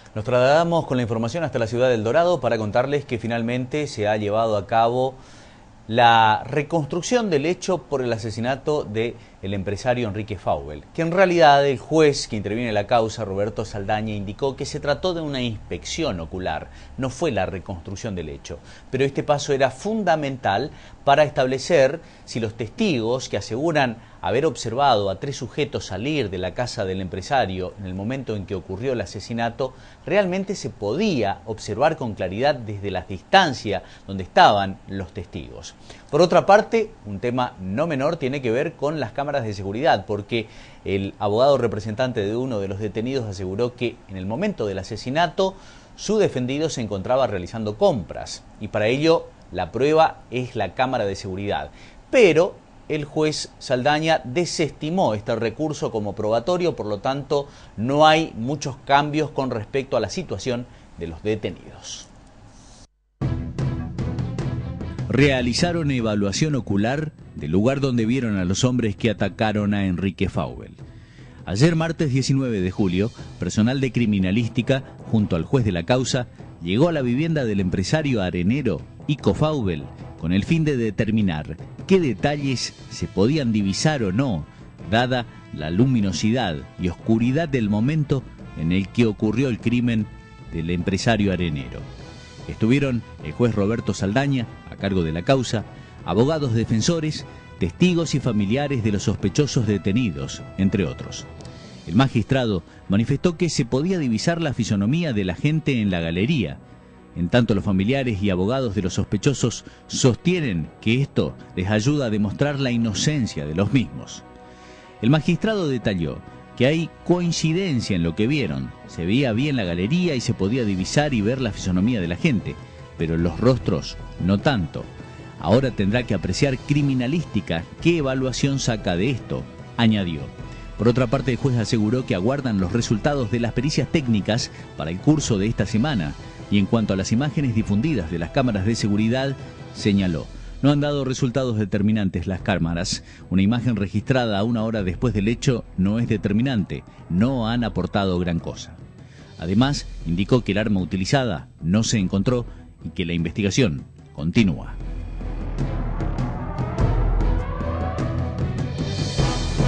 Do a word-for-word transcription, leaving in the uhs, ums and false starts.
Nos trasladamos con la información hasta la ciudad del Dorado para contarles que finalmente se ha llevado a cabo la reconstrucción del hecho por el asesinato del empresario Enrique Faubel, que en realidad el juez que interviene en la causa, Roberto Saldaña, indicó que se trató de una inspección ocular, no fue la reconstrucción del hecho. Pero este paso era fundamental para establecer si los testigos que aseguran haber observado a tres sujetos salir de la casa del empresario en el momento en que ocurrió el asesinato, realmente se podía observar con claridad desde la distancia donde estaban los testigos. Por otra parte, un tema no menor tiene que ver con las cámaras de seguridad, porque el abogado representante de uno de los detenidos aseguró que en el momento del asesinato su defendido se encontraba realizando compras y para ello la prueba es la cámara de seguridad. Pero el juez Saldaña desestimó este recurso como probatorio, por lo tanto no hay muchos cambios con respecto a la situación de los detenidos. Realizaron evaluación ocular del lugar donde vieron a los hombres que atacaron a Enrique Faubel. Ayer martes diecinueve de julio, personal de criminalística, junto al juez de la causa, llegó a la vivienda del empresario arenero Ico Faubel con el fin de determinar qué detalles se podían divisar o no, dada la luminosidad y oscuridad del momento en el que ocurrió el crimen del empresario arenero. Estuvieron el juez Roberto Saldaña, a cargo de la causa, abogados defensores, testigos y familiares de los sospechosos detenidos, entre otros. El magistrado manifestó que se podía divisar la fisonomía de la gente en la galería. En tanto, los familiares y abogados de los sospechosos sostienen que esto les ayuda a demostrar la inocencia de los mismos. El magistrado detalló que hay coincidencia en lo que vieron. Se veía bien la galería y se podía divisar y ver la fisonomía de la gente, pero los rostros no tanto. Ahora tendrá que apreciar criminalística qué evaluación saca de esto, añadió. Por otra parte, el juez aseguró que aguardan los resultados de las pericias técnicas para el curso de esta semana. Y en cuanto a las imágenes difundidas de las cámaras de seguridad, señaló: no han dado resultados determinantes las cámaras. Una imagen registrada a una hora después del hecho no es determinante, no han aportado gran cosa. Además, indicó que el arma utilizada no se encontró y que la investigación continúa.